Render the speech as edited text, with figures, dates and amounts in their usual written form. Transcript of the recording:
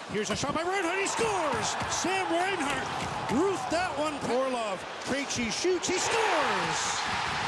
Here's a shot by Reinhart. He scores! Sam Reinhart roofed that one. Orlov. Krejci shoots. He scores!